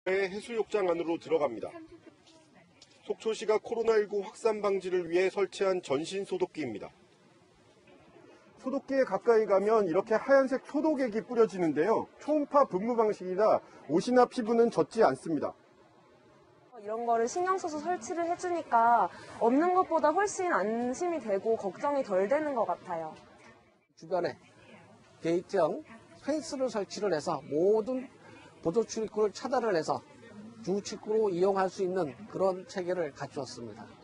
해수욕장 안으로 들어갑니다. 속초시가 코로나19 확산 방지를 위해 설치한 전신 소독기입니다. 소독기에 가까이 가면 이렇게 하얀색 소독액이 뿌려지는데요. 초음파 분무 방식이라 옷이나 피부는 젖지 않습니다. 이런 거를 신경 써서 설치를 해주니까 없는 것보다 훨씬 안심이 되고 걱정이 덜 되는 것 같아요. 주변에 게이트형 펜스를 설치를 해서 모든 보도 출입구를 차단을 해서 주 출구로 이용할 수 있는 그런 체계를 갖추었습니다.